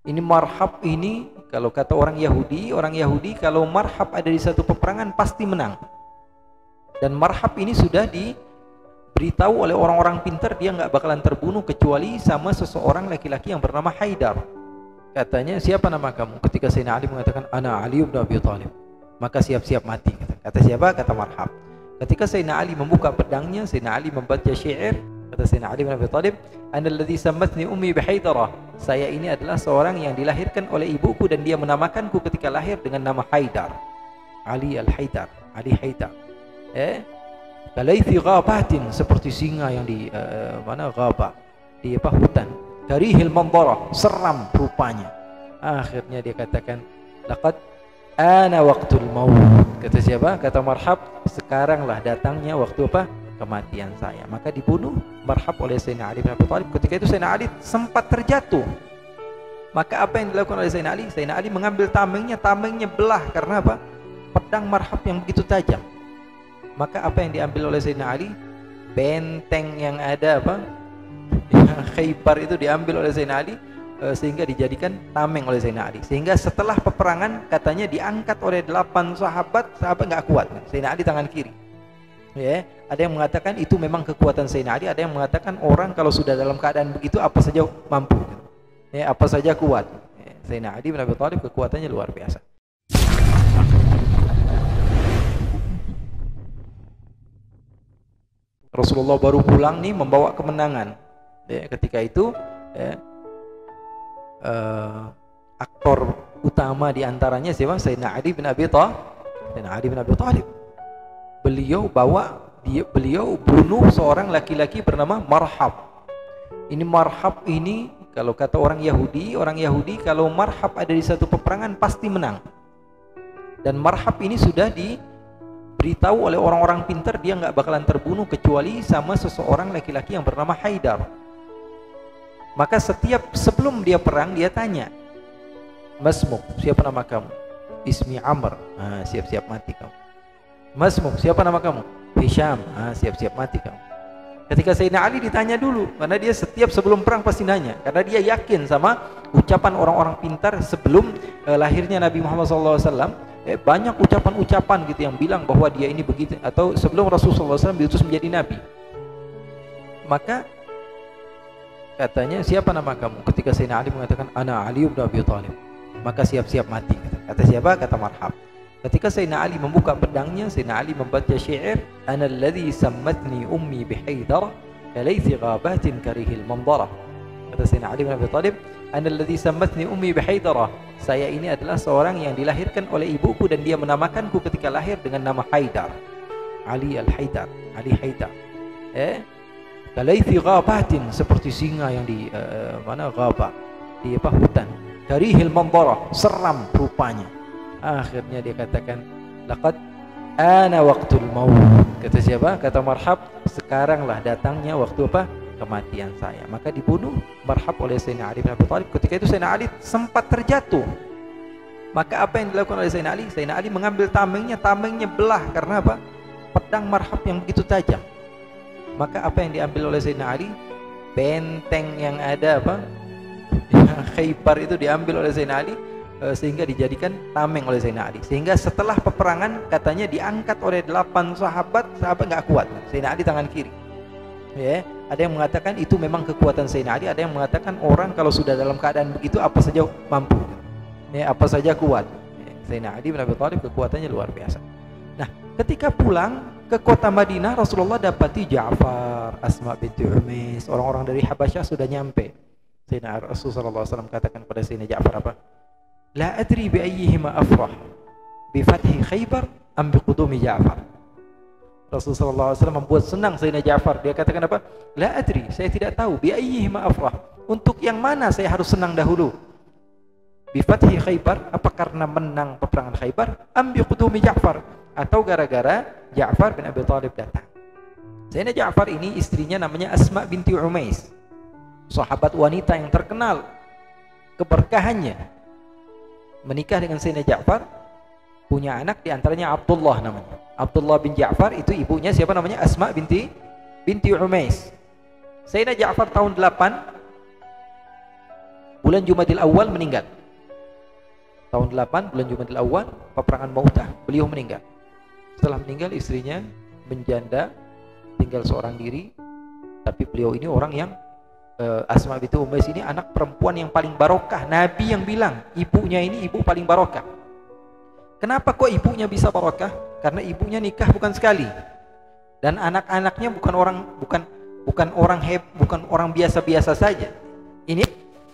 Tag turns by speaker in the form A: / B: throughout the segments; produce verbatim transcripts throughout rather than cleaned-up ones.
A: Ini marhab ini, kalau kata orang Yahudi, orang Yahudi kalau marhab ada di satu peperangan pasti menang. Dan marhab ini sudah diberitahu oleh orang-orang pintar, dia nggak bakalan terbunuh kecuali sama seseorang laki-laki yang bernama Haidar. Katanya, siapa nama kamu? Ketika Sayyidina Ali mengatakan, ana Ali bin Abi Thalib, maka siap-siap mati. Kata siapa? Kata marhab. Ketika Sayyidina Ali membuka pedangnya, Sayyidina Ali membaca syair. Kata Sayyidina Ali bin Abi Thalib, ana alladhi sammatni ummi bihaidarah, saya ini adalah seorang yang dilahirkan oleh ibuku dan dia menamakanku ketika lahir dengan nama Haidar. Ali al-Haidar, Ali Haidar. Eh, kalaithi ghabatin, seperti singa yang di uh, mana ghabah, di apa, hutan. Karihil mandarah, seram rupanya. Akhirnya dia katakan, laqad ana waqtul maut. Kata siapa? Kata marhab, sekaranglah datangnya waktu apa? Kematian saya. Maka dibunuh marhab oleh Sayyidina Ali bin Abi Thalib. Ketika itu Sayyidina Ali sempat terjatuh. Maka apa yang dilakukan oleh Sayyidina Ali? Sayyidina Ali mengambil tamengnya, tamengnya belah karena apa? Pedang marhab yang begitu tajam. Maka apa yang diambil oleh Sayyidina Ali? Benteng yang ada apa? Khaybar itu diambil oleh Sayyidina Ali, sehingga dijadikan tameng oleh Sayyidina Ali. Sehingga setelah peperangan katanya diangkat oleh delapan sahabat, sahabat nggak kuat. Sayyidina Ali tangan kiri. Ya, ada yang mengatakan itu memang kekuatan Sayyidina Ali, ada yang mengatakan orang kalau sudah dalam keadaan begitu apa saja mampu. Ya, apa saja kuat. Ya, Sayyidina Ali bin Abi Thalib kekuatannya luar biasa. Rasulullah baru pulang nih membawa kemenangan. Ya, ketika itu ya, uh, aktor utama diantaranya siapa? Sayyidina Ali bin Abi Thalib. Sayyidina Ali bin Abi Thalib. Beliau bawa dia, beliau bunuh seorang laki-laki bernama Marhab. Ini Marhab ini, kalau kata orang Yahudi, orang Yahudi kalau marhab ada di satu peperangan pasti menang. Dan marhab ini sudah diberitahu oleh orang-orang pintar, dia nggak bakalan terbunuh kecuali sama seseorang laki-laki yang bernama Haidar. Maka setiap sebelum dia perang dia tanya, Masmuk, siapa nama kamu? Ismi Amr. Ah, siap-siap mati kamu. Masmuk, siapa nama kamu? Hisham. Ah, siap-siap mati kamu. Ketika Sayyidina Ali ditanya dulu, karena dia setiap sebelum perang pasti nanya, karena dia yakin sama ucapan orang-orang pintar sebelum eh, lahirnya Nabi Muhammad shallallahu alaihi wasallam. Eh, banyak ucapan-ucapan gitu yang bilang bahwa dia ini begitu, atau sebelum Rasulullah shallallahu alaihi wasallam diutus menjadi Nabi. Maka katanya, siapa nama kamu? Ketika Sayyidina Ali mengatakan, ana Ali bin Abi Thalib, maka siap-siap mati. Kata siapa? Kata marhab. Ketika Sayyidina Ali membuka pedangnya, Sayyidina Ali membaca syair, ana alladhi sammatni ummi bihaidarah kalaithi ghabatin karihil mandarah. Kata Sayyidina Ali bin Abi Thalib, ana alladhi sammatni ummi bihaidarah, saya ini adalah seorang yang dilahirkan oleh ibuku dan dia menamakanku ketika lahir dengan nama Haidar. Ali al-Haidar, Ali Haidar. Eh, kalaithi ghabatin, seperti singa yang di uh, mana ghabah, di apa, hutan. Karihil mandarah, seram rupanya. Akhirnya dia katakan, laqad ana waqtul maut. Kata siapa? Kata marhab, sekaranglah datangnya waktu apa? Kematian saya. Maka dibunuh marhab oleh Sayyidina Ali bin Abi Thalib. Ketika itu Sayyidina Ali sempat terjatuh. Maka apa yang dilakukan oleh Sayyidina Ali? Sayyidina Ali mengambil tamengnya, tamengnya belah karena apa? Pedang marhab yang begitu tajam. Maka apa yang diambil oleh Sayyidina Ali? Benteng yang ada apa? Khaybar itu diambil oleh Sayyidina Ali, sehingga dijadikan tameng oleh Sayyidina Ali. Sehingga setelah peperangan katanya diangkat oleh delapan sahabat, sahabat nggak kuat. Sayyidina Ali tangan kiri. Ya, ada yang mengatakan itu memang kekuatan Sayyidina Ali, ada yang mengatakan orang kalau sudah dalam keadaan begitu apa saja mampu. Ya, apa saja kuat. Ya, Sayyidina Ali bin Abi Thalib kekuatannya luar biasa. Nah, ketika pulang ke kota Madinah, Rasulullah dapati Ja'far, Asma binti Umais, orang-orang dari Habasyah sudah nyampe. Sayyidina Rasulullah shallallahu alaihi wasallam katakan kepada Sayyidina Ja'far apa? La adri bi ayyihima afrah, bi fathi Khaybar am bi qudumi Ja'far. Rasulullah shallallahu alaihi wasallam membuat senang Sayyidina Ja'far. Dia katakan apa? La adri, saya tidak tahu, bi ayyihima afrah, untuk yang mana saya harus senang dahulu? Bi fathi Khaybar, apa karena menang peperangan Khaybar, am bi qudumi Ja'far, atau gara-gara Ja'far bin Abi Thalib datang. Sayyidina Ja'far ini istrinya namanya Asma binti Umais, sahabat wanita yang terkenal keberkahannya. Menikah dengan Sayyidina Ja'far, punya anak diantaranya Abdullah namanya. Abdullah bin Ja'far itu ibunya siapa namanya? Asma binti binti Umais. Sayyidina Ja'far tahun delapan bulan Jumadil Awal meninggal. Tahun delapan bulan Jumadil Awal peperangan Mu'tah, beliau meninggal. Setelah meninggal istrinya menjanda, tinggal seorang diri. Tapi beliau ini orang yang uh, Asma binti Umais ini anak perempuan yang paling barokah. Nabi yang bilang ibunya ini ibu paling barokah. Kenapa kok ibunya bisa barokah? Karena ibunya nikah bukan sekali. Dan anak-anaknya bukan orang bukan bukan orang heb, bukan orang biasa-biasa saja. Ini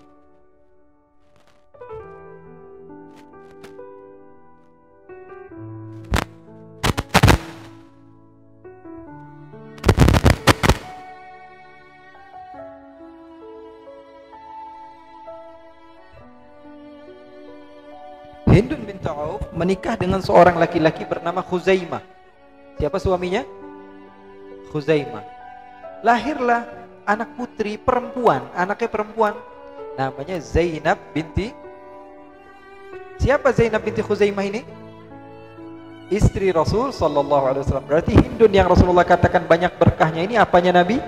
A: Hindun binti Auf menikah dengan seorang laki-laki bernama Khuzaimah. Siapa suaminya? Khuzaimah. Lahirlah anak putri perempuan, anaknya perempuan, namanya Zainab binti. Siapa Zainab binti Khuzaimah ini? Istri Rasul sallallahu alaihi wasallam. Berarti Hindun yang Rasulullah katakan banyak berkahnya ini apanya Nabi?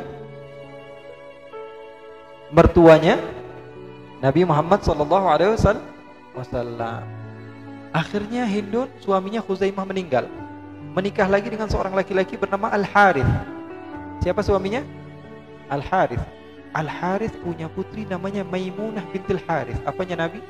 A: Mertuanya Nabi Muhammad sallallahu alaihi wasallam. Akhirnya Hindun suaminya Khuzaimah meninggal, menikah lagi dengan seorang laki-laki bernama Al-Harith. Siapa suaminya? Al-Harith. Al-Harith punya putri namanya Maimunah bintil Harith. Apanya Nabi?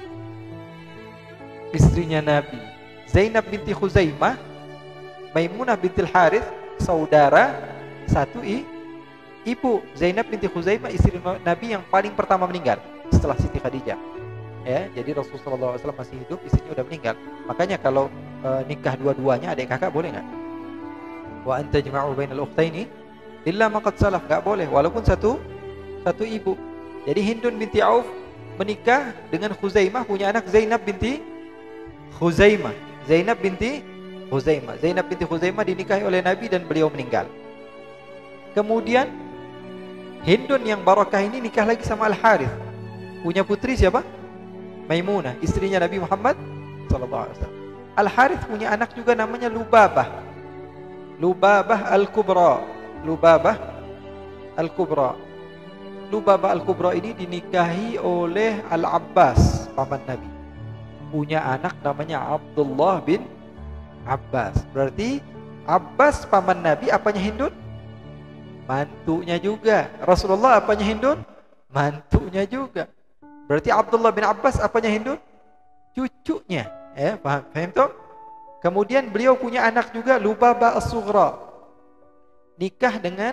A: Istrinya Nabi. Zainab binti Khuzaimah, Maimunah bintil Harith, saudara satu i, ibu. Zainab binti Khuzaimah istri Nabi yang paling pertama meninggal setelah Siti Khadijah. Ya, jadi Rasulullah shallallahu alaihi wasallam masih hidup, istrinya udah meninggal. Makanya kalau e, nikah dua-duanya adik kakak boleh nggak? Wa anta jama'u bainal ukhtaini illa ma qad salaf, nggak boleh walaupun satu satu ibu. Jadi Hindun binti Auf menikah dengan Khuzaimah, punya anak Zainab binti Khuzaimah. Zainab binti Khuzaimah. Zainab binti Khuzaimah dinikahi oleh Nabi dan beliau meninggal. Kemudian Hindun yang barakah ini nikah lagi sama Al-Harith. Punya putri siapa? Maimunah, istrinya Nabi Muhammad sallallahu alaihi wasallam. Al-Harith punya anak juga namanya Lubabah. Lubabah Al-Kubra. Lubabah Al-Kubra. Lubabah Al-Kubra ini dinikahi oleh Al-Abbas, paman Nabi. Punya anak namanya Abdullah bin Abbas. Berarti Abbas paman Nabi, apanya Hindun? Mantunya juga. Rasulullah apanya Hindun? Mantunya juga. Berarti Abdullah bin Abbas apanya Hindun? Cucunya. Ya, paham? Paham toh? Kemudian beliau punya anak juga Lubabah As-Sughra. Nikah dengan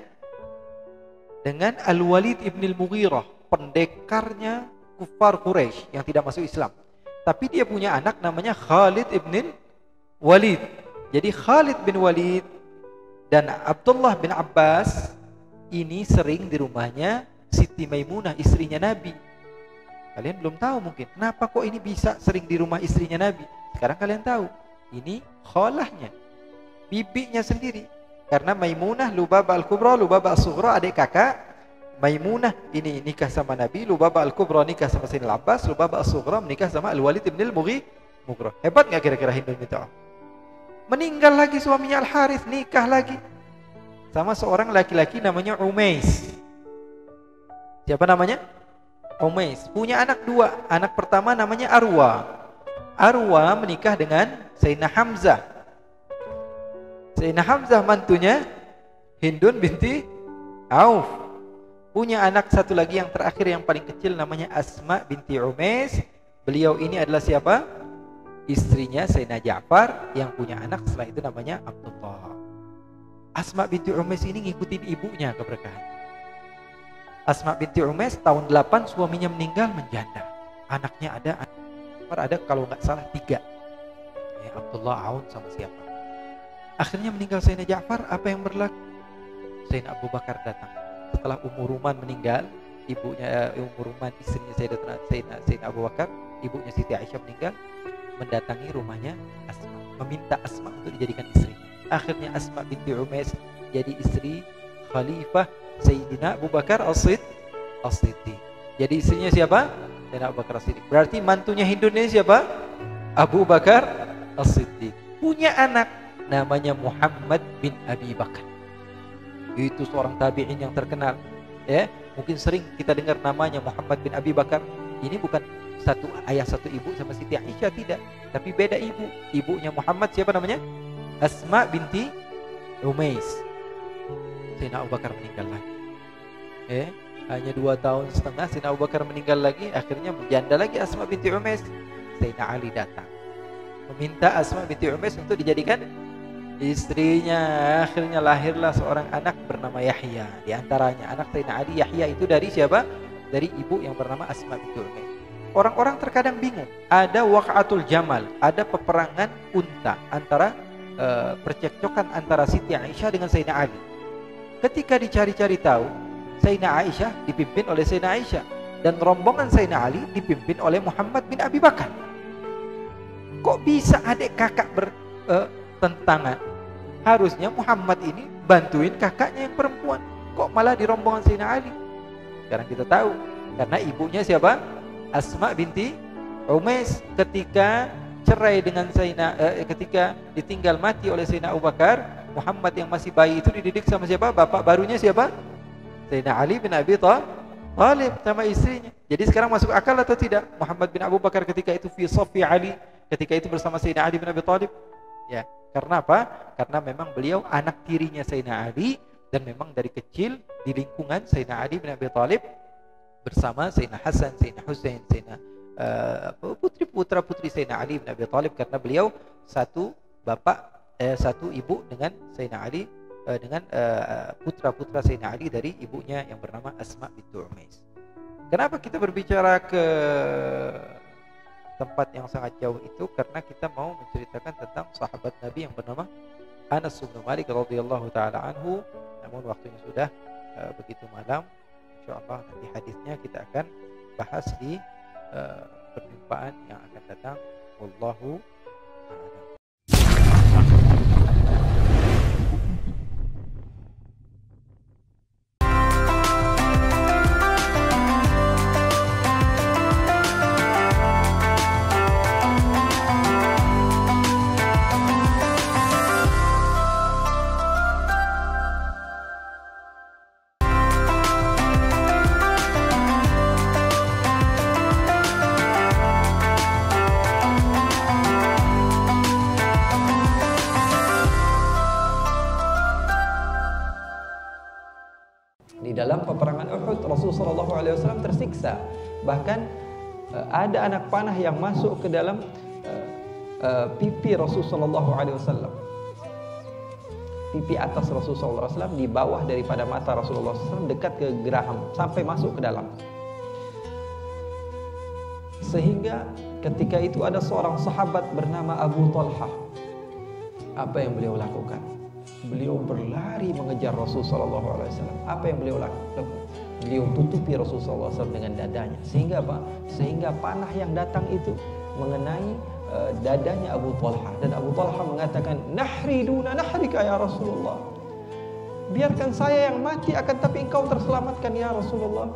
A: dengan Al-Walid ibn Al-Mughirah, pendekarnya kufar Quraisy yang tidak masuk Islam. Tapi dia punya anak namanya Khalid ibn Walid. Jadi Khalid bin Walid dan Abdullah bin Abbas ini sering di rumahnya Siti Maimunah, istrinya Nabi. Kalian belum tahu mungkin kenapa kok ini bisa sering di rumah istrinya Nabi. Sekarang kalian tahu. Ini khalahnya, bibinya sendiri. Karena Maimunah Lubabah Al-Kubra, Lubabah As-Sughra adik kakak. Maimunah ini nikah sama Nabi, Lubabah Al-Kubra nikah sama Sayyidina Abbas, Lubabah As-Sughra menikah sama Al-Walid ibn Al-Mughirah. Hebat enggak kira-kira Hindun binti Auf? Meninggal lagi suaminya Al-Harith, nikah lagi sama seorang laki-laki namanya Umais. Siapa namanya? Umais. Punya anak dua. Anak pertama namanya Arwa. Arwa menikah dengan Sayyidina Hamzah. Sayyidina Hamzah mantunya Hindun binti Auf. Punya anak satu lagi yang terakhir yang paling kecil namanya Asma binti Umais. Beliau ini adalah siapa? Istrinya Sayyidina Ja'far yang punya anak setelah itu namanya Abdullah. Asma binti Umais ini ngikutin ibunya keberkahan. Asma binti Umais tahun delapan suaminya meninggal menjanda. Anaknya ada, ada kalau nggak salah tiga. Ya, Abdullah, Aun sama siapa. Akhirnya meninggal Sayyidina Ja'far, apa yang berlaku? Sayyidina Abu Bakar datang. Setelah Ummu Ruman meninggal, ibunya Ummu Ruman istrinya Sayyidina, Sayyidina, Sayyidina Abu Bakar, ibunya Siti Aisyah meninggal, mendatangi rumahnya Asma, meminta Asma untuk dijadikan istri. Akhirnya Asma binti Umais jadi istri Khalifah Sayyidina Abu Bakar As-Siddiq. Jadi istrinya siapa? Sayyidina Abu Bakar As-Siddiq. Berarti mantunya Hindun ini siapa? Abu Bakar As-Siddiq. Punya anak namanya Muhammad bin Abi Bakar. Itu seorang tabi'in yang terkenal. Ya, mungkin sering kita dengar namanya Muhammad bin Abi Bakar. Ini bukan satu ayah satu ibu sama Siti Aisyah, tidak, tapi beda ibu. Ibunya Muhammad siapa namanya? Asma binti Umais. Sayyidina Abu Bakar meninggal lagi. Eh, hanya dua tahun setengah Sayyidina Abu Bakar meninggal lagi, akhirnya menjanda lagi Asma binti Umais. Sayyidina Ali datang meminta Asma binti Umais untuk dijadikan istrinya. Akhirnya lahirlah seorang anak bernama Yahya. Di antaranya anak Sayyidina Ali, Yahya itu dari siapa? Dari ibu yang bernama Asma binti Umais. Orang-orang terkadang bingung. Ada waqatul jamal, ada peperangan unta antara uh, percekcokan antara Siti Aisyah dengan Sayyidina Ali. Ketika dicari-cari tahu, Sayyidina Aisyah dipimpin oleh Sayyidina Aisyah dan rombongan Sayyidina Ali dipimpin oleh Muhammad bin Abi Bakar. Kok bisa adik kakak bertentangan? Uh, Harusnya Muhammad ini bantuin kakaknya yang perempuan. Kok malah di rombongan Sayyidina Ali? Sekarang kita tahu, karena ibunya siapa? Asma binti Umais. Ketika cerai dengan Sayyidina, eh, ketika ditinggal mati oleh Sayyidina Abu Bakar, Muhammad yang masih bayi itu dididik sama siapa? Bapak barunya siapa? Sayyidina Ali bin Abi Thalib sama istrinya. Jadi sekarang masuk akal atau tidak? Muhammad bin Abu Bakar ketika itu fi saffi Ali, ketika itu bersama Sayyidina Ali bin Abi Thalib. Ya, karena apa? Karena memang beliau anak tirinya Sayyidina Ali, dan memang dari kecil di lingkungan Sayyidina Ali bin Abi Thalib bersama Sayyidina Hasan, Sayyidina Husain, Sayyidina uh, putri-putra putri Sayyidina Ali bin Abi Thalib, karena beliau satu bapak, eh, satu ibu dengan Sayyidina Ali, uh, dengan uh, putra-putra Sayyidina Ali dari ibunya yang bernama Asma binti Umais. Kenapa kita berbicara ke tempat yang sangat jauh itu? Karena kita mau menceritakan tentang sahabat Nabi yang bernama Anas bin Malik radhiyallahu taala anhu. Namun waktunya sudah uh, begitu malam. Insyaallah nanti hadisnya kita akan bahas di uh, perjumpaan yang akan datang. Wallahu a'lam. Dalam peperangan Uhud, Rasulullah shallallahu alaihi wasallam tersiksa. Bahkan uh, ada anak panah yang masuk ke dalam uh, uh, pipi Rasulullah shallallahu alaihi wasallam. Pipi atas Rasulullah shallallahu alaihi wasallam, di bawah daripada mata Rasulullah shallallahu alaihi wasallam, dekat ke geraham, sampai masuk ke dalam. Sehingga ketika itu ada seorang sahabat bernama Abu Talhah. Apa yang beliau lakukan? Beliau berlari mengejar Rasulullah shallallahu alaihi wasallam. Apa yang beliau lakukan? Beliau tutupi Rasulullah shallallahu alaihi wasallam dengan dadanya. Sehingga apa? Sehingga panah yang datang itu mengenai uh, dadanya Abu Talhah. Dan Abu Talhah mengatakan, "Nahri duna nahrika ya Rasulullah." Biarkan saya yang mati, akan tapi engkau terselamatkan ya Rasulullah.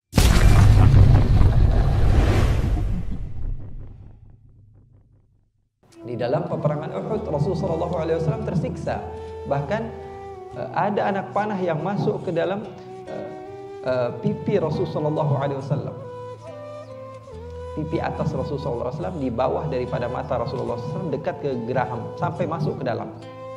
A: Di dalam peperangan Uhud, Rasulullah shallallahu alaihi wasallam tersiksa. Bahkan uh, ada anak panah yang masuk ke dalam uh, uh, pipi Rasulullah shallallahu alaihi wasallam. Pipi atas Rasulullah shallallahu alaihi wasallam, di bawah daripada mata Rasulullah shallallahu alaihi wasallam, dekat ke geraham, sampai masuk ke dalam.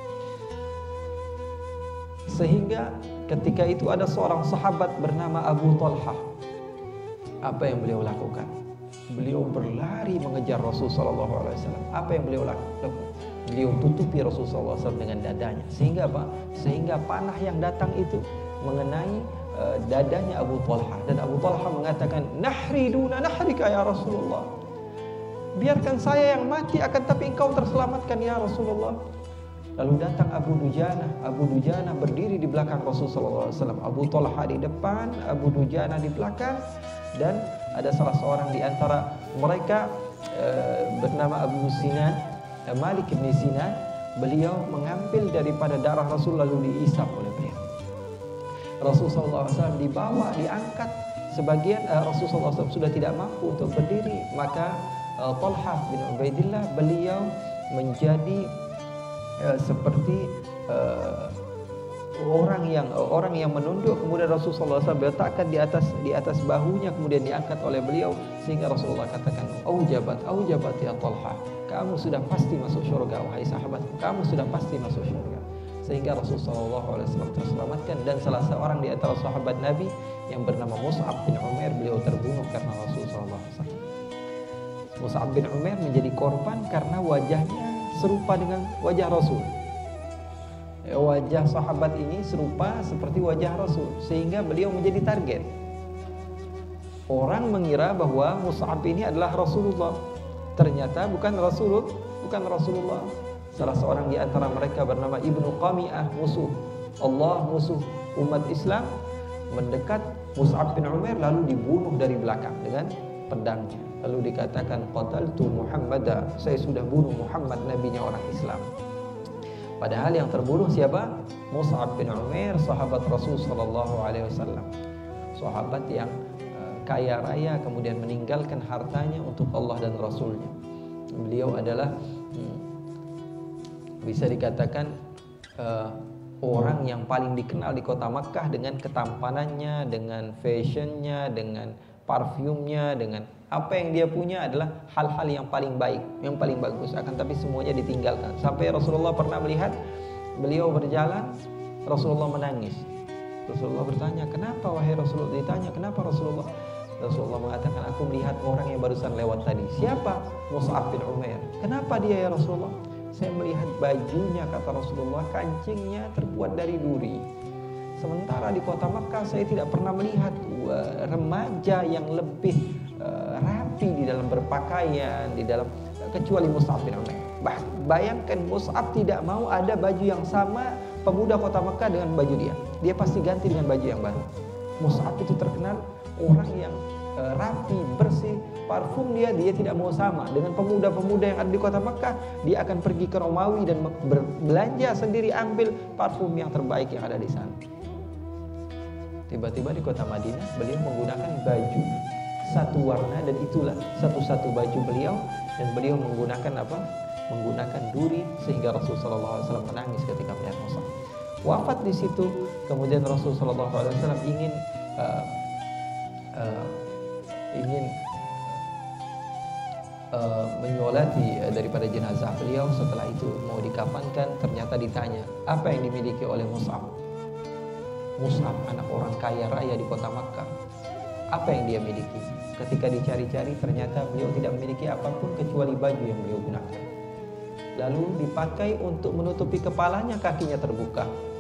A: Sehingga ketika itu ada seorang sahabat bernama Abu Talhah. Apa yang beliau lakukan? Beliau berlari mengejar Rasulullah shallallahu alaihi wasallam. Apa yang beliau lakukan? Beliau tutupi Rasulullah shallallahu alaihi wasallam dengan dadanya. Sehingga apa? Sehingga panah yang datang itu mengenai uh, dadanya Abu Talhah. Dan Abu Talhah mengatakan, "Nahri duna nahrika ya Rasulullah." Biarkan saya yang mati, akan tapi engkau terselamatkan ya Rasulullah. Lalu datang Abu Dujana. Abu Dujana berdiri di belakang Rasulullah shallallahu alaihi wasallam. Abu Talhah di depan, Abu Dujana di belakang. Dan ada salah seorang di antara mereka uh, bernama Abu Sinan, uh, Malik bin Sinan. Beliau mengambil daripada darah Rasul lalu diisap oleh beliau. Rasulullah shallallahu alaihi wasallam dibawa, diangkat. Sebagian uh, Rasulullah shallallahu alaihi wasallam sudah tidak mampu untuk berdiri, maka uh, Talhah bin Ubaidillah beliau menjadi uh, seperti uh, orang yang orang yang menunduk. Kemudian Rasulullah shallallahu alaihi wasallam letakkan di atas di atas bahunya, kemudian diangkat oleh beliau Sehingga Rasulullah katakan, aujabat, aujabat ya Talha, kamu sudah pasti masuk surga wahai sahabat, kamu sudah pasti masuk surga. Sehingga Rasulullah shallallahu alaihi wasallam terselamatkan. Dan salah seorang di antara sahabat Nabi yang bernama Mus'ab bin Umair, beliau terbunuh karena Rasulullah shallallahu alaihi wasallam. Mus'ab bin Umair menjadi korban karena wajahnya serupa dengan wajah Rasul. Wajah sahabat ini serupa seperti wajah Rasul, sehingga beliau menjadi target. Orang mengira bahwa Mus'ab ini adalah Rasulullah. Ternyata bukan Rasulullah, bukan Rasulullah. Salah seorang di antara mereka bernama Ibnu Qami'ah, musuh Allah, musuh umat Islam, mendekat Mus'ab bin Umair lalu dibunuh dari belakang dengan pedangnya. Lalu dikatakan, qataltu Muhammadah, saya sudah bunuh Muhammad, nabinya orang Islam. Padahal yang terbunuh siapa? Mus'ab bin Umair, sahabat Rasul sallallahu alaihi wasallam. Sahabat yang kaya raya, kemudian meninggalkan hartanya untuk Allah dan Rasulnya. Beliau adalah hmm, bisa dikatakan uh, orang yang paling dikenal di kota Makkah dengan ketampanannya, dengan fashionnya, dengan parfumnya, dengan apa yang dia punya adalah hal-hal yang paling baik, yang paling bagus. Akan tapi semuanya ditinggalkan. Sampai Rasulullah pernah melihat beliau berjalan, Rasulullah menangis. Rasulullah bertanya, kenapa wahai Rasulullah? Ditanya, kenapa Rasulullah? Rasulullah mengatakan, aku melihat orang yang barusan lewat tadi. Siapa? Mus'ab bin Umair. Kenapa dia ya Rasulullah? Saya melihat bajunya, kata Rasulullah, kancingnya terbuat dari duri. Sementara di kota Makkah saya tidak pernah melihat uh, remaja yang lebih uh, rapi di dalam berpakaian, di dalam uh, kecuali Mus'ab bin Umair. Bah, bayangkan Mus'ab tidak mau ada baju yang sama pemuda kota Makkah dengan baju dia. Dia pasti ganti dengan baju yang baru. Mus'ab itu terkenal orang yang uh, rapi, bersih, parfum dia dia tidak mau sama dengan pemuda-pemuda yang ada di kota Makkah. Dia akan pergi ke Romawi dan berbelanja sendiri, ambil parfum yang terbaik yang ada di sana. Tiba-tiba di kota Madinah beliau menggunakan baju satu warna, dan itulah satu-satu baju beliau, dan beliau menggunakan apa? Menggunakan duri, sehingga Rasulullah shallallahu alaihi wasallam menangis ketika melihat Mus'ab wafat di situ. Kemudian Rasulullah shallallahu alaihi wasallam ingin uh, uh, ingin uh, menyolati uh, daripada jenazah beliau. Setelah itu mau dikafankan, ternyata ditanya apa yang dimiliki oleh Mus'ab. Mus'ab anak orang kaya raya di kota Makkah, apa yang dia miliki? Ketika dicari-cari, ternyata beliau tidak memiliki apapun kecuali baju yang beliau gunakan. Lalu dipakai untuk menutupi kepalanya, kakinya terbuka.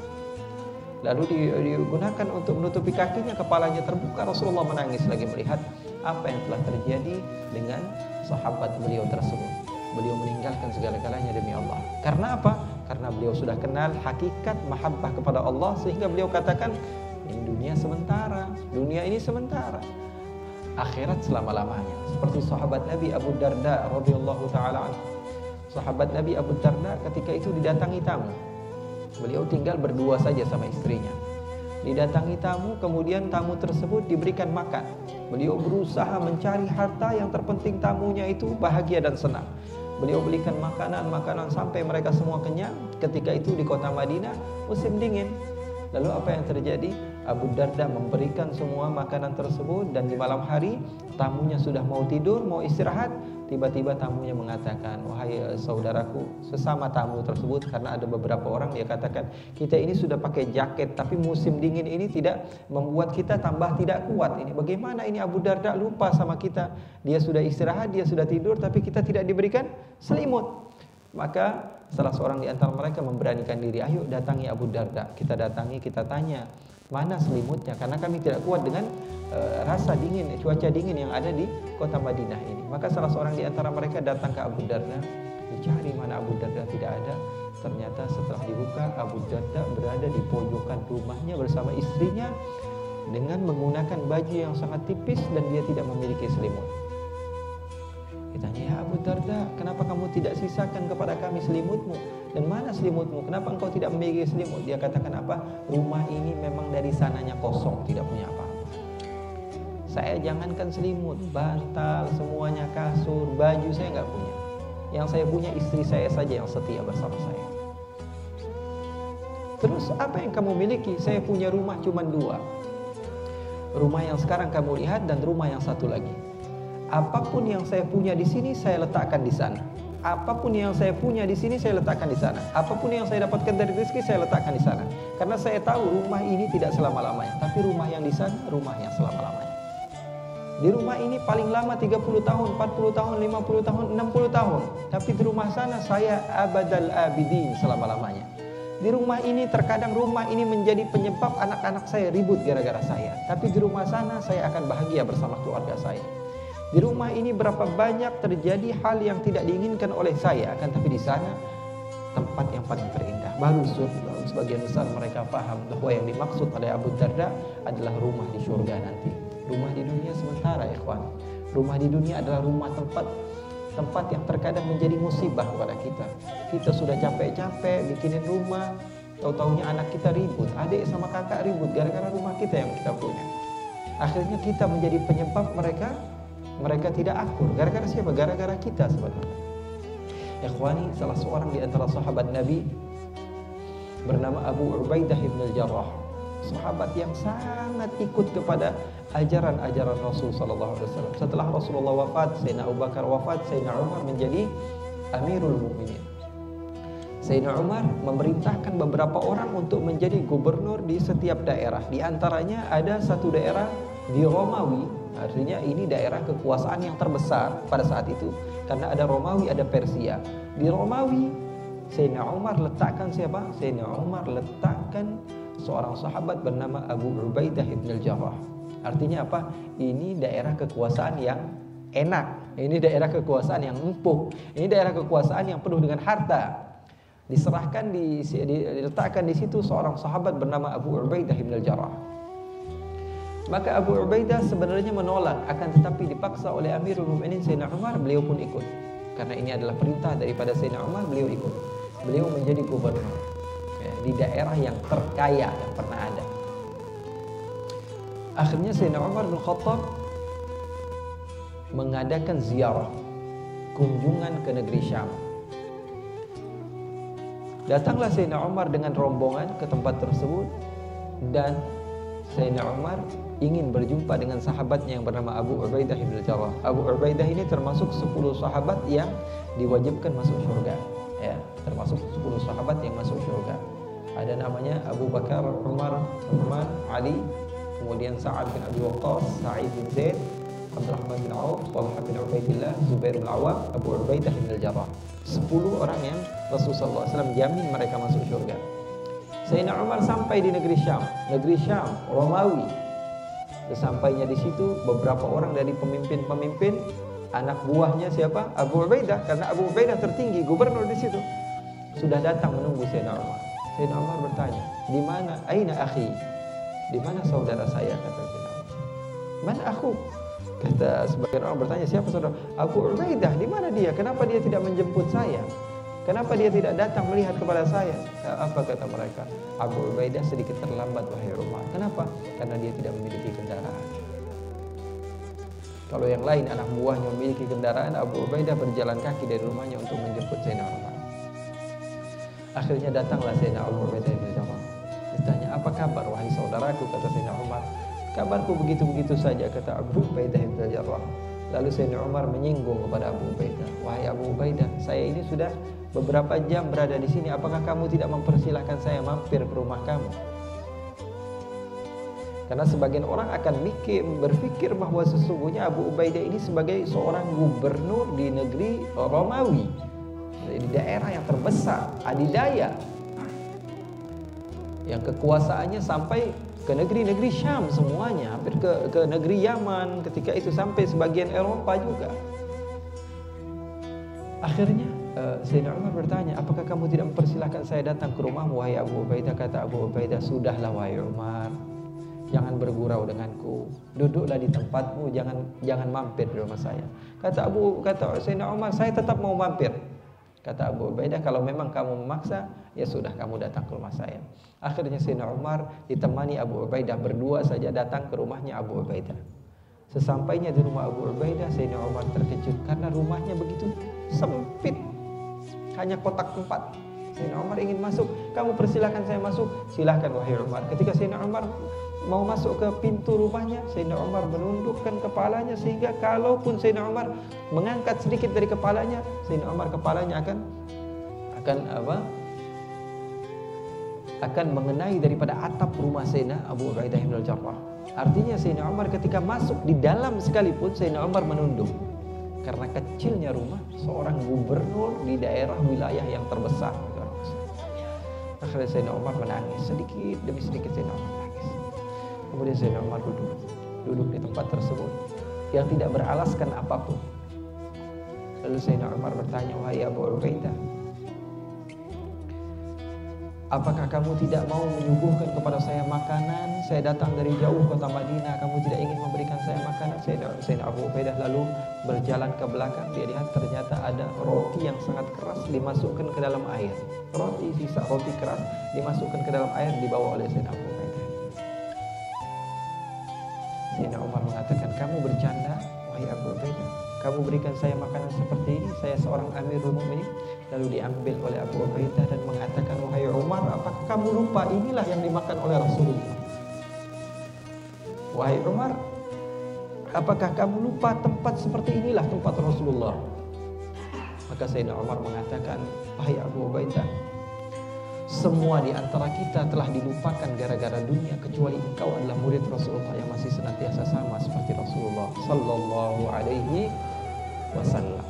A: Lalu digunakan untuk menutupi kakinya, kepalanya terbuka. Rasulullah menangis lagi melihat apa yang telah terjadi dengan sahabat beliau tersebut. Beliau meninggalkan segala-galanya demi Allah. Karena apa? Karena beliau sudah kenal hakikat mahabbah kepada Allah, sehingga beliau katakan, ini dunia sementara, dunia ini sementara, akhirat selama-lamanya. Seperti sahabat Nabi Abu Darda radhiyallahu taala anhu. Sahabat Nabi Abu Darda ketika itu didatangi tamu. Beliau tinggal berdua saja sama istrinya. Didatangi tamu, kemudian tamu tersebut diberikan makan. Beliau berusaha mencari harta, yang terpenting tamunya itu bahagia dan senang. Beliau belikan makanan-makanan sampai mereka semua kenyang. Ketika itu di kota Madinah musim dingin. Lalu apa yang terjadi? Abu Darda memberikan semua makanan tersebut, dan di malam hari tamunya sudah mau tidur, mau istirahat. Tiba-tiba tamunya mengatakan, wahai saudaraku, sesama tamu tersebut, karena ada beberapa orang, dia katakan, kita ini sudah pakai jaket, tapi musim dingin ini tidak membuat kita tambah tidak kuat. Ini bagaimana ini? Abu Darda lupa sama kita. Dia sudah istirahat, dia sudah tidur, tapi kita tidak diberikan selimut. Maka salah seorang di antara mereka memberanikan diri, ayo datangi Abu Darda. Kita datangi, kita tanya, mana selimutnya? Karena kami tidak kuat dengan uh, rasa dingin, cuaca dingin yang ada di kota Madinah ini. Maka salah seorang di antara mereka datang ke Abu Darda, dicari mana Abu Darda, tidak ada. Ternyata setelah dibuka, Abu Darda berada di pojokan rumahnya bersama istrinya dengan menggunakan baju yang sangat tipis, dan dia tidak memiliki selimut. Ditanya, ya Abu Darda, kenapa kamu tidak sisakan kepada kami selimutmu? Dan mana selimutmu? Kenapa engkau tidak memiliki selimut? Dia katakan apa? Rumah ini memang dari sananya kosong, tidak punya apa-apa. Saya jangankan selimut, bantal, semuanya, kasur, baju saya nggak punya. Yang saya punya istri saya saja yang setia bersama saya. Terus apa yang kamu miliki? Saya punya rumah cuma dua. Rumah yang sekarang kamu lihat dan rumah yang satu lagi.
B: apapun yang saya punya di sini saya letakkan di sana. Apapun yang saya punya di sini saya letakkan di sana. Apapun yang saya dapatkan dari rezeki saya letakkan di sana. Karena saya tahu rumah ini tidak selama-lamanya, tapi rumah yang di sana rumah yang selama-lamanya. Di rumah ini paling lama tiga puluh tahun, empat puluh tahun, lima puluh tahun, enam puluh tahun. Tapi di rumah sana saya abadal abidin selama-lamanya. Di rumah ini terkadang rumah ini menjadi penyebab anak-anak saya ribut gara-gara saya. Tapi di rumah sana saya akan bahagia bersama keluarga saya. Di rumah ini berapa banyak terjadi hal yang tidak diinginkan oleh saya, akan tapi di sana tempat yang paling terindah. Baru sebagian besar mereka paham bahwa yang dimaksud oleh Abu Darda adalah rumah di surga nanti. Rumah di dunia sementara, ikhwan. Rumah di dunia adalah rumah tempat tempat yang terkadang menjadi musibah kepada kita. Kita sudah capek-capek bikinin rumah, tahu-taunya anak kita ribut, adik sama kakak ribut gara-gara rumah kita yang kita punya. Akhirnya kita menjadi penyebab mereka mereka tidak akur. Gara-gara siapa? Gara-gara kita sebenarnya. Ikhwani, salah seorang di antara sahabat Nabi bernama Abu Ubaidah bin Al-Jarrah, sahabat yang sangat ikut kepada ajaran-ajaran Rasul sallallahu alaihi wasallam. Setelah Rasulullah wafat, Sayyidina Abu Bakar wafat, Sayyidina Umar menjadi Amirul Mukminin. Sayyidina Umar memerintahkan beberapa orang untuk menjadi gubernur di setiap daerah. Di antaranya ada satu daerah di Romawi. Artinya ini daerah kekuasaan yang terbesar pada saat itu, karena ada Romawi, ada Persia. Di Romawi, Sayyidina Umar letakkan siapa? Sayyidina Umar letakkan seorang sahabat bernama Abu Ubaidah bin Al-Jarrah. Artinya apa? Ini daerah kekuasaan yang enak. Ini daerah kekuasaan yang empuk. Ini daerah kekuasaan yang penuh dengan harta. Diserahkan di, diletakkan di situ seorang sahabat bernama Abu Ubaidah bin Al-Jarrah. Maka Abu Ubaidah sebenarnya menolak, akan tetapi dipaksa oleh Amirul Mukminin Sayyidina Umar, beliau pun ikut. Karena ini adalah perintah daripada Sayyidina Umar, beliau ikut. Beliau menjadi gubernur ya, di daerah yang terkaya yang pernah ada. Akhirnya Sayyidina Umar bin Khattab mengadakan ziarah, kunjungan ke negeri Syam. Datanglah Sayyidina Umar dengan rombongan ke tempat tersebut, dan Sayyidina Umar ingin berjumpa dengan sahabatnya yang bernama Abu Ubaidah bin Al-Jarrah. Abu Ubaidah ini termasuk sepuluh sahabat yang diwajibkan masuk surga, ya, termasuk sepuluh sahabat yang masuk surga. Ada namanya Abu Bakar, Umar, Uthman, Ali, kemudian Sa'ad bin Abi Waqqas, Sa'id bin Zaid, Abdurrahman bin Auf, Talha bin Ubaidillah, Zubair bin Awam, Abu Ubaidah bin Al-Jarrah. sepuluh orang yang Rasulullah sallallahu alaihi wasallam jamin mereka masuk surga. Sayyidina Umar sampai di negeri Syam, negeri Syam, Romawi. Sesampainya di situ, beberapa orang dari pemimpin-pemimpin, anak buahnya siapa? Abu Ubaidah, karena Abu Ubaidah tertinggi, gubernur di situ, sudah datang menunggu Sayyidina Umar. Sayyidina Umar bertanya, di mana? Aina akhi? Di mana saudara saya? Kata Sayyidina Umar. Mana aku? Kata sebagian orang bertanya, siapa saudara? Abu Ubaidah. Di mana dia? Kenapa dia tidak menjemput saya? Kenapa dia tidak datang melihat kepada saya? Apa kata mereka? Abu Ubaidah sedikit terlambat wahai Umar. Kenapa? Karena dia tidak memiliki kendaraan. Kalau yang lain anak buahnya memiliki kendaraan, Abu Ubaidah berjalan kaki dari rumahnya untuk menjemput Sayyidina Umar. Akhirnya datanglah Sayyidina Abu Ubaidah bin Jarrah. Ditanya, apa kabar wahai saudaraku? Kata Sayyidina Umar. Kabarku begitu-begitu saja, kata Abu Ubaidah bin Jarrah. Lalu Sayyidina Umar menyinggung kepada Abu Ubaidah. Wahai Abu Ubaidah, saya ini sudah beberapa jam berada di sini. Apakah kamu tidak mempersilahkan saya mampir ke rumah kamu? Karena sebagian orang akan mikir, berpikir bahwa sesungguhnya Abu Ubaidah ini sebagai seorang gubernur di negeri Romawi, di daerah yang terbesar, adidaya, yang kekuasaannya sampai ke negeri-negeri Syam semuanya, hampir ke, ke negeri Yaman ketika itu, sampai sebagian Eropa juga. Akhirnya uh, Sayyidina Umar bertanya, apakah kamu tidak mempersilahkan saya datang ke rumahmu wahai Abu Ubaidah? Kata Abu Ubaidah, sudahlah wahai Umar, jangan bergurau denganku, duduklah di tempatmu, jangan jangan mampir di rumah saya. Kata Abu kata Sayyidina Umar, saya tetap mau mampir. Kata Abu Ubaidah, kalau memang kamu memaksa, ya sudah, kamu datang ke rumah saya. Akhirnya Sayyidina Umar ditemani Abu Ubaidah, berdua saja datang ke rumahnya Abu Ubaidah. Sesampainya di rumah Abu Ubaidah, Sayyidina Umar terkejut karena rumahnya begitu sempit, hanya kotak empat. Sayyidina Umar ingin masuk, kamu persilahkan saya masuk. Silahkan wahai Umar. Ketika Sayyidina Umar mau masuk ke pintu rumahnya, Sayyidina Umar menundukkan kepalanya sehingga kalaupun Sayyidina Umar mengangkat sedikit dari kepalanya, Sayyidina Umar kepalanya akan akan apa? akan mengenai daripada atap rumah Sayyidina Abu Ubaidah bin Al-Jarrah. Artinya Sayyidina Umar ketika masuk di dalam sekalipun Sayyidina Umar menunduk. Karena kecilnya rumah seorang gubernur di daerah wilayah yang terbesar. Akhirnya Sayyidina Umar menangis sedikit demi sedikit. Sayyidina Umar menangis. Kemudian Sayyidina Umar duduk duduk di tempat tersebut yang tidak beralaskan apapun. Lalu Sayyidina Umar bertanya, wahai Abu Ubaidah, apakah kamu tidak mau menyuguhkan kepada saya makanan? Saya datang dari jauh kota Madinah, kamu tidak ingin memberikan saya makanan? Sayyidina Abu Ubaidah lalu berjalan ke belakang. Dia lihat ternyata ada roti yang sangat keras dimasukkan ke dalam air. Roti, sisa roti keras dimasukkan ke dalam air, dibawa oleh Sayyidina Abu Ubaidah. Sayyidina Umar mengatakan, kamu bercanda wahai Abu Ubaidah? Kamu berikan saya makanan seperti ini, saya seorang Amirul Mukminin? Lalu diambil oleh Abu Ubaidah dan mengatakan, wahai Umar, apakah kamu lupa inilah yang dimakan oleh Rasulullah? Wahai Umar, apakah kamu lupa tempat seperti inilah tempat Rasulullah? Maka Sayyidina Umar mengatakan, wahai Abu Ubaidah, semua di antara kita telah dilupakan gara-gara dunia kecuali engkau adalah murid Rasulullah yang masih senantiasa sama seperti Rasulullah sallallahu alaihi wasallam.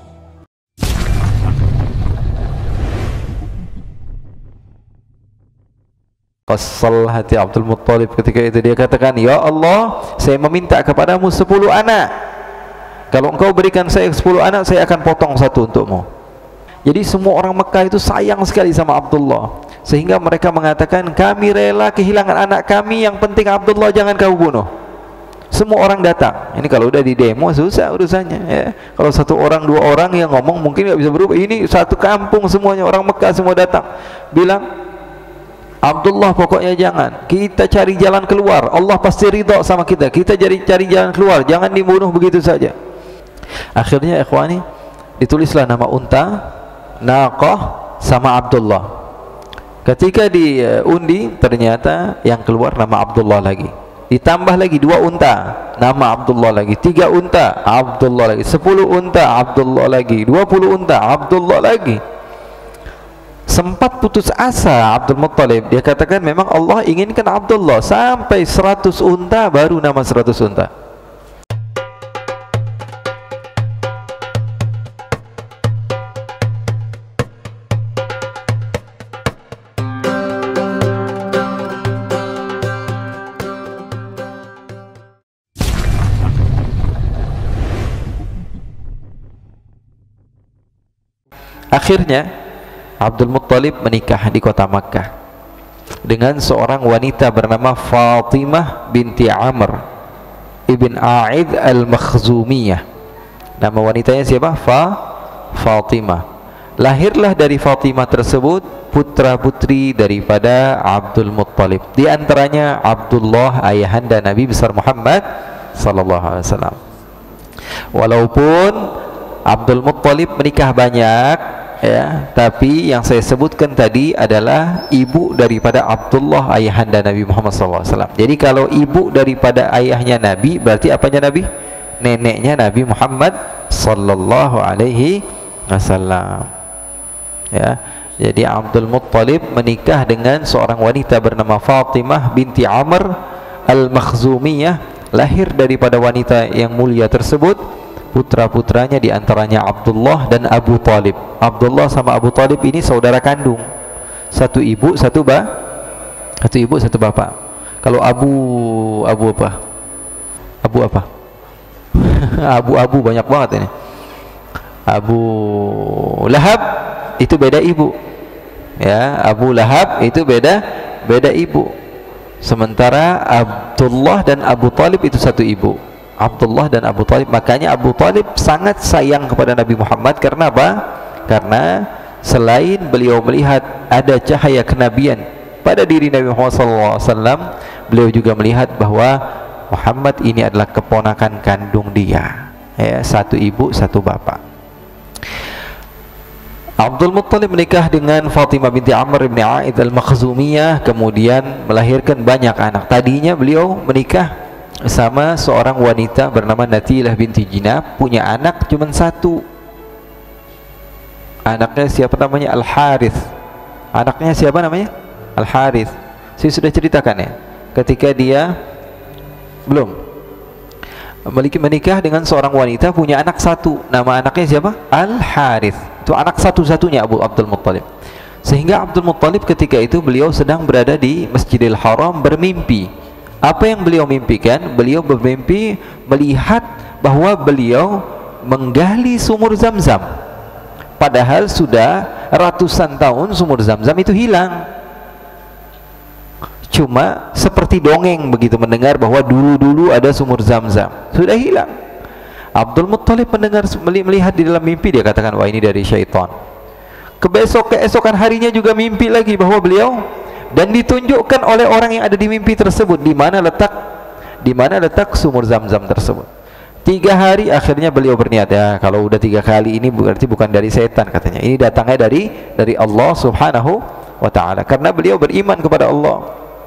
A: Kesal hati Abdul Muttalib ketika itu. Dia katakan, ya Allah, saya meminta kepadamu sepuluh anak. Kalau engkau berikan saya sepuluh anak, saya akan potong satu untukmu. Jadi semua orang Mekah itu sayang sekali sama Abdullah, sehingga mereka mengatakan, kami rela kehilangan anak kami, yang penting Abdullah jangan kau bunuh. Semua orang datang. Ini kalau udah di demo susah urusannya ya. Kalau satu orang dua orang yang ngomong mungkin nggak bisa berubah. Ini satu kampung semuanya, orang Mekah semua datang, bilang, Abdullah pokoknya jangan, kita cari jalan keluar, Allah pasti ridha sama kita, kita cari cari jalan keluar, jangan dibunuh begitu saja. Akhirnya ikhwani, ditulislah nama unta, naqah sama Abdullah. Ketika diundi, ternyata yang keluar nama Abdullah lagi. Ditambah lagi dua unta, nama Abdullah lagi. Tiga unta, Abdullah lagi. Sepuluh unta, Abdullah lagi. Dua puluh unta, Abdullah lagi. Sempat putus asa Abdul Muttalib. Dia katakan memang Allah inginkan Abdullah. Sampai seratus unta baru nama seratus unta. Akhirnya Abdul Muttalib menikah di kota Makkah dengan seorang wanita bernama Fatimah binti Amr ibn A'id al-Makhzumiyah. Nama wanitanya siapa? Fa Fatimah. Lahirlah dari Fatimah tersebut putra-putri daripada Abdul Muttalib. Di antaranya Abdullah, ayahanda Nabi besar Muhammad sallallahu alaihi wasallam. Walaupun Abdul Muttalib menikah banyak ya, tapi yang saya sebutkan tadi adalah ibu daripada Abdullah, ayahanda Nabi Muhammad sallallahu alaihi wasallam. Jadi kalau ibu daripada ayahnya Nabi, berarti apanya Nabi? Neneknya Nabi Muhammad sallallahu alaihi wasallam. Ya, jadi Abdul Muttalib menikah dengan seorang wanita bernama Fatimah binti Amr al-Makhzumiyah, lahir daripada wanita yang mulia tersebut. Putra-putranya diantaranya Abdullah dan Abu Talib. Abdullah sama Abu Talib ini saudara kandung, satu ibu satu ba satu ibu satu bapak. Kalau Abu Abu apa Abu apa Abu-abu banyak banget ini. Abu Lahab itu beda ibu ya, Abu Lahab itu beda beda ibu. Sementara Abdullah dan Abu Talib itu satu ibu. Abdullah dan Abu Talib, makanya Abu Talib sangat sayang kepada Nabi Muhammad. Karena apa? Karena selain beliau melihat ada cahaya kenabian pada diri Nabi Muhammad sallallahu alaihi wasallam, beliau juga melihat bahwa Muhammad ini adalah keponakan kandung dia ya, satu ibu satu bapak. Abdul Muttalib menikah dengan Fatimah binti Amr bin A'id al-Makhzumiyah, kemudian melahirkan banyak anak. Tadinya beliau menikah sama seorang wanita bernama Natilah binti Jinab, punya anak cuma satu. Anaknya siapa namanya? Al-Harith. Anaknya siapa namanya? Al-Harith. Saya sudah ceritakan ya, ketika dia belum menikah dengan seorang wanita, punya anak satu. Nama anaknya siapa? Al-Harith. Itu anak satu-satunya Abu Abdul Muttalib. Sehingga Abdul Muttalib ketika itu beliau sedang berada di Masjidil Haram bermimpi. Apa yang beliau mimpikan? Beliau bermimpi melihat bahwa beliau menggali sumur Zam-Zam. Padahal sudah ratusan tahun sumur Zam-Zam itu hilang. Cuma seperti dongeng begitu, mendengar bahwa dulu-dulu ada sumur Zam-Zam, sudah hilang. Abdul Muttalib mendengar, melihat di dalam mimpi, dia katakan, wah ini dari syaitan. Kebesok keesokan harinya juga mimpi lagi bahwa beliau, dan ditunjukkan oleh orang yang ada di mimpi tersebut di mana letak di mana letak sumur Zam-Zam tersebut. Tiga hari akhirnya beliau berniat, ya kalau udah tiga kali ini berarti bukan dari setan, katanya. Ini datangnya dari dari Allah Subhanahu wa taala, karena beliau beriman kepada Allah,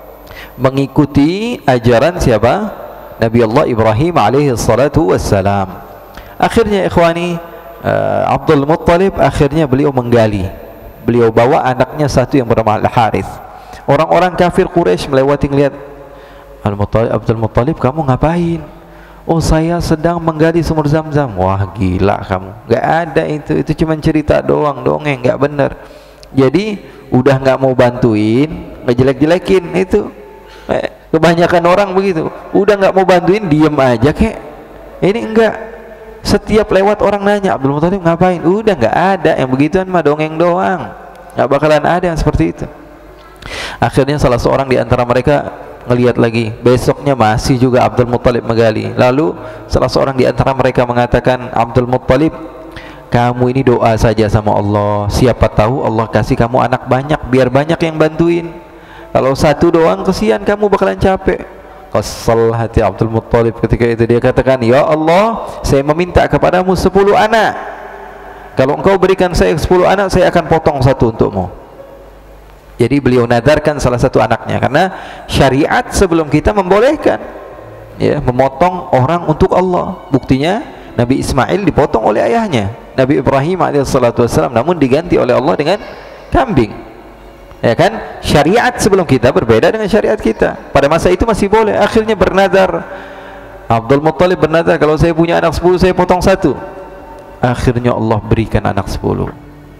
A: mengikuti ajaran siapa? Nabi Allah Ibrahim alaihi salatu wassalam. Akhirnya ikhwani, uh, Abdul Muttalib akhirnya beliau menggali. Beliau bawa anaknya satu yang bernama Al-Harith. Orang-orang kafir Quraisy melewati, ngelihat Al-Muttalib, Abdul Muttalib, kamu ngapain? Oh, saya sedang menggali sumur Zam-Zam. Wah, gila kamu. Gak ada itu, itu cuma cerita doang, dongeng, gak bener. Jadi udah gak mau bantuin, ngejelek-jelekin itu. Eh, kebanyakan orang begitu, udah nggak mau bantuin, diem aja kek. Ini enggak, setiap lewat orang nanya, Abdul Muttalib ngapain? Udah nggak ada yang begituan, mah dongeng doang, nggak bakalan ada yang seperti itu. Akhirnya salah seorang di antara mereka ngelihat lagi, besoknya masih juga Abdul Muttalib menggali. Lalu salah seorang di antara mereka mengatakan, Abdul Muttalib, kamu ini doa saja sama Allah, siapa tahu Allah kasih kamu anak banyak, biar banyak yang bantuin. Kalau satu doang kesian, kamu bakalan capek. Kesel hati Abdul Muttalib ketika itu, dia katakan, ya Allah, saya meminta kepadamu sepuluh anak. Kalau engkau berikan saya sepuluh anak, saya akan potong satu untukmu. Jadi beliau nadarkan salah satu anaknya, karena syariat sebelum kita membolehkan, ya, memotong orang untuk Allah. Buktinya Nabi Ismail dipotong oleh ayahnya, Nabi Ibrahim alaihissalam, namun diganti oleh Allah dengan kambing. Ya kan, syariat sebelum kita berbeda dengan syariat kita. Pada masa itu masih boleh. Akhirnya bernadar, Abdul Muttalib bernadar, kalau saya punya anak sepuluh, saya potong satu. Akhirnya Allah berikan anak sepuluh.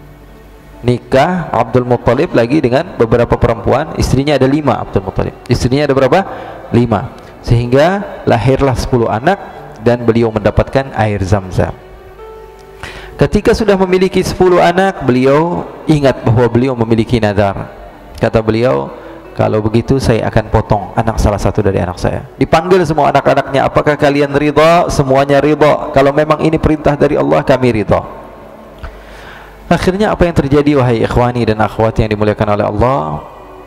A: Nikah Abdul Muttalib lagi dengan beberapa perempuan, istrinya ada lima. Abdul Muttalib, istrinya ada berapa? Lima. Sehingga lahirlah sepuluh anak, dan beliau mendapatkan air Zam-Zam. Ketika sudah memiliki sepuluh anak, beliau ingat bahwa beliau memiliki nadar. Kata beliau, kalau begitu saya akan potong anak salah satu dari anak saya. Dipanggil semua anak-anaknya, apakah kalian ridha? Semuanya ridha. Kalau memang ini perintah dari Allah, kami ridha. Akhirnya apa yang terjadi, wahai ikhwani dan akhwati yang dimuliakan oleh Allah?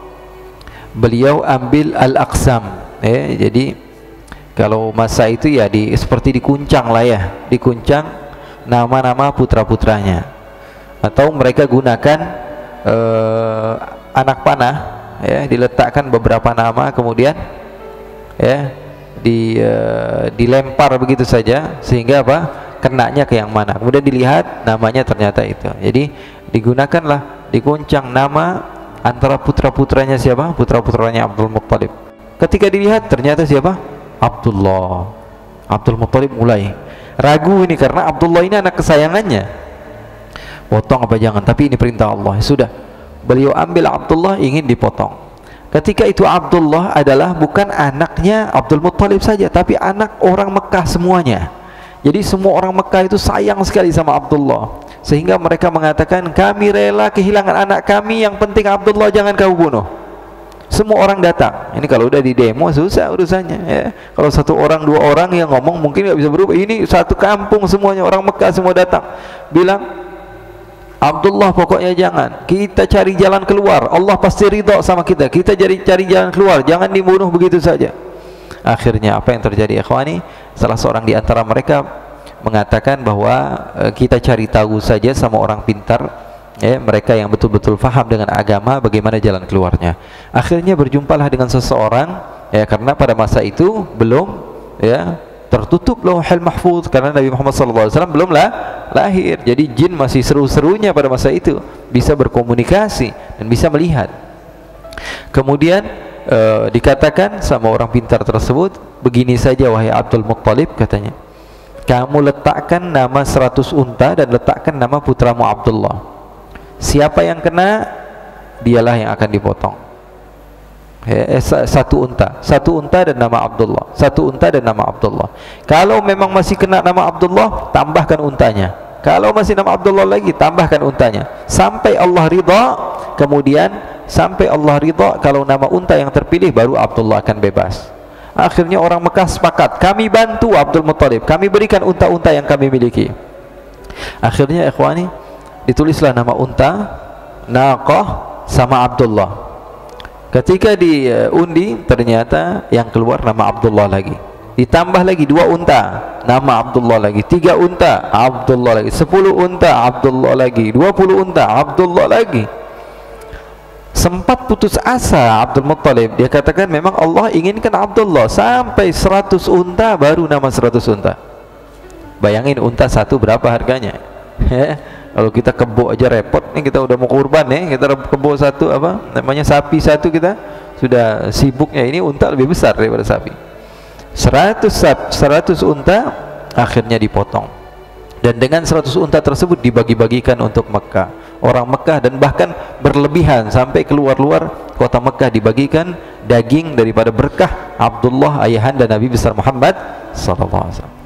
A: Beliau ambil al-aqsam. Eh, jadi kalau masa itu ya di, seperti dikuncang lah ya, dikuncang nama-nama putra-putranya, atau mereka gunakan uh, anak panah, ya, diletakkan beberapa nama, kemudian ya di uh, dilempar begitu saja, sehingga apa, kenanya ke yang mana, kemudian dilihat namanya ternyata itu. Jadi digunakanlah, dikuncang nama antara putra-putranya siapa, putra-putranya Abdul Muttalib. Ketika dilihat ternyata siapa, Abdullah. Abdul Muttalib mulai ragu ini, karena Abdullah ini anak kesayangannya. Potong apa jangan, tapi ini perintah Allah. Sudah, beliau ambil Abdullah, ingin dipotong. Ketika itu Abdullah adalah bukan anaknya Abdul Muttalib saja, tapi anak orang Mekah semuanya. Jadi semua orang Mekah itu sayang sekali sama Abdullah, sehingga mereka mengatakan, kami rela kehilangan anak kami, yang penting Abdullah jangan kau bunuh. Semua orang datang. Ini kalau udah di demo susah urusannya, ya. Kalau satu orang dua orang yang ngomong mungkin nggak bisa berubah. Ini satu kampung semuanya, orang Mekah semua datang, bilang, Abdullah pokoknya jangan, kita cari jalan keluar, Allah pasti ridho sama kita, kita cari cari jalan keluar, jangan dibunuh begitu saja. Akhirnya apa yang terjadi, ikhwani? Salah seorang di antara mereka mengatakan bahwa e, kita cari tahu saja sama orang pintar, ya, mereka yang betul-betul faham dengan agama bagaimana jalan keluarnya. Akhirnya berjumpalah dengan seseorang, ya, karena pada masa itu belum, ya, tertutup Lauhul Mahfuz, karena Nabi Muhammad sallallahu alaihi wasallam belum lah lahir. Jadi jin masih seru-serunya pada masa itu, bisa berkomunikasi dan bisa melihat. Kemudian e, dikatakan sama orang pintar tersebut, begini saja wahai Abdul Muttalib, katanya, kamu letakkan nama seratus unta dan letakkan nama putramu Abdullah. Siapa yang kena, dialah yang akan dipotong. Eh, satu unta, satu unta dan nama Abdullah, satu unta dan nama Abdullah. Kalau memang masih kena nama Abdullah, tambahkan untanya. Kalau masih nama Abdullah lagi, tambahkan untanya. Sampai Allah ridha, kemudian sampai Allah ridha, kalau nama unta yang terpilih, baru Abdullah akan bebas. Akhirnya orang Mekah sepakat, kami bantu Abdul Muttalib, kami berikan unta-unta yang kami miliki. Akhirnya ikhwani, ditulislah nama unta, Naqah sama Abdullah. Ketika diundi, ternyata yang keluar nama Abdullah lagi. Ditambah lagi dua unta, nama Abdullah lagi. Tiga unta, Abdullah lagi. Sepuluh unta, Abdullah lagi. Dua puluh unta, Abdullah lagi. Sempat putus asa Abdul Muttalib. Dia katakan memang Allah inginkan Abdullah. Sampai seratus unta, baru nama seratus unta. Bayangin unta satu berapa harganya. Kalau kita kebo aja repot nih, kita udah mau kurban nih, kita kebo satu, apa namanya, sapi satu, kita sudah sibuknya. Ini unta lebih besar daripada sapi. Seratus sap, seratus unta akhirnya dipotong, dan dengan seratus unta tersebut dibagi-bagikan untuk Mekah, orang Mekah, dan bahkan berlebihan sampai keluar-luar kota Mekah dibagikan daging daripada berkah Abdullah ayahanda Nabi besar Muhammad sallallahu alaihi wasallam.